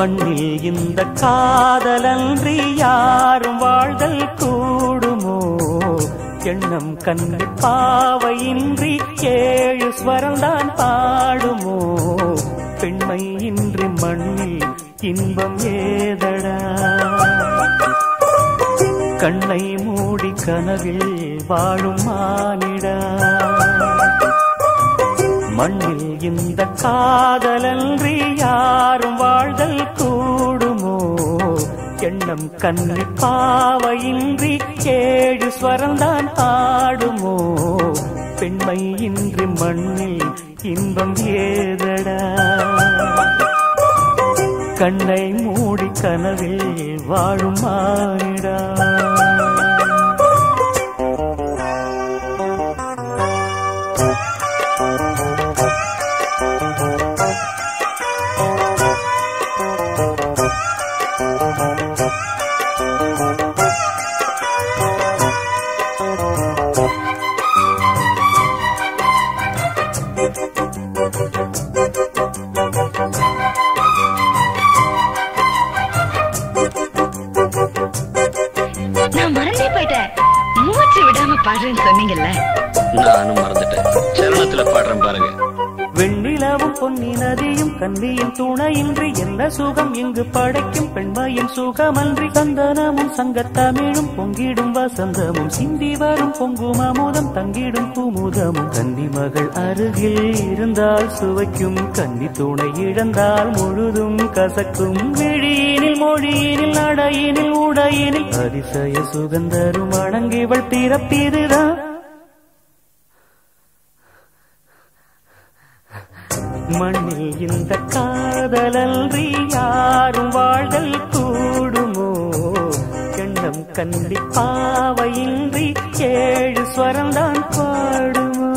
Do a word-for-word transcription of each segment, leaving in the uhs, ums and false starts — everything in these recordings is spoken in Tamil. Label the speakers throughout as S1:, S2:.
S1: மண்ணில் இந்த காதலன்றி யாரும் வாழ்தல் கூடுமோ? எண்ணம் கண்ணு பாவையின்றி ஏழு ஸ்வரம்தான் பாடுமோ? பெண்மை இன்றி மண்ணில் இன்பம் ஏதடா? கண்ணை மூடி கனவில் வாழும் மானிடா. மண்ணில் இந்த காதலன்றி யாரும் வாழ்தல் கூடுமோ? எண்ணம் கண்ணு பாவையின்றி ஏழு ஸ்வரம்தான் ஆடுமோ? பெண்மை இன்றி மண்ணில் இன்பம் ஏதடா? கண்ணை மூடி கனவில் வாழும் மானிடா.
S2: நானும் மறந்துட்டேன். சரணத்துல பாடுறேன் பாருங்க.
S1: வெண்ணிலவும் பொன்னி நதியும் கன்னியின் துணையின்றி என்ன சுகம் இங்கு படைக்கும்? பெண்மையின் சுகமன்றி சந்தனமும் சங்கத்தமிழும் பொங்கிடும் வசந்தமும் சிந்தி வரும் பொங்கும் அமுதம் தங்கிடும் குமுதமும். கன்னி மகள் அருகில் இருந்தால் சுவைக்கும், கன்னி துணை இழந்தால் முழுதும் கசக்கும். விழியினில் மொழியினில் நடையினில் உடையினில் அதிசய சுகந்தரும் அடங்கிவள் பிறப்பிதுதான். மண்ணில் இந்த காதலன்றி யாரும் வாழ்தல் கூடுமோ? எண்ணம் கண்டி பாவையின்றி ஏழு ஸ்வரம்தான் பாடுமோ?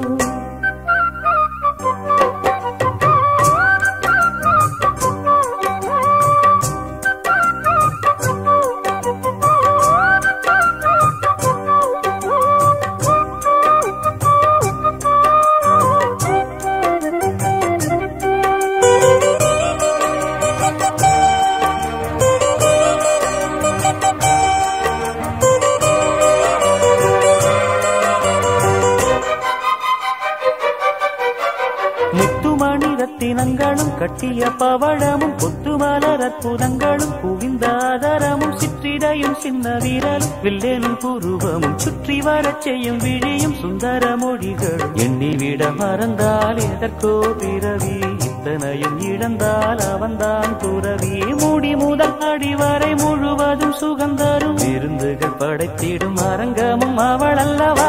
S1: ரத்தினங்களும் கட்டிய பவழமும் கொத்து மலர் அற்புதங்களும் குவிந்தாதரமும் சிற்றிடையும் சின்ன வீரலும் வில்லேனும் புருவமும் சுற்றி வரச் செய்யும் விழியும் சுந்தர மொழிகளும். எண்ணிவிட மறந்தால் எதற்கோ பிறவி, இத்தனையும் இழந்தால் அவன்தான் துறவி. மூடி முதல் அடிவரை முழுவதும் சுகந்தரும் விருந்துகள் படைத்திடும் அரங்கமும் அவள் அல்லவா?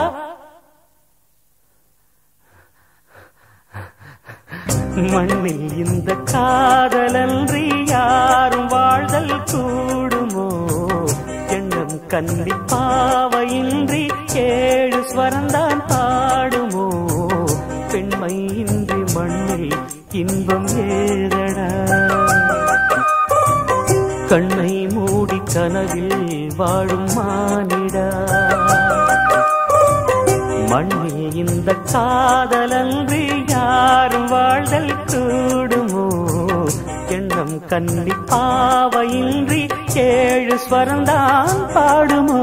S1: மண்ணில் இந்த காதலன்றி யாரும் வாழ்தல் கூடுமோ? எண்ணம் கண்டி பாவையின்றி ஏழு ஸ்வரந்தான் பாடுமோ? பெண்மை இன்றி மண்ணில் இன்பம் ஏதடா? கண்ணை மூடி கனவில் வாழும் மானிடா. மண்ணில் இந்த காதலன்றி யாரும் வாழ்தல் கூடுமோ? எண்ணம் கண்டி பாவையின்றி ஏழு ஸ்வரந்தான் பாடுமோ?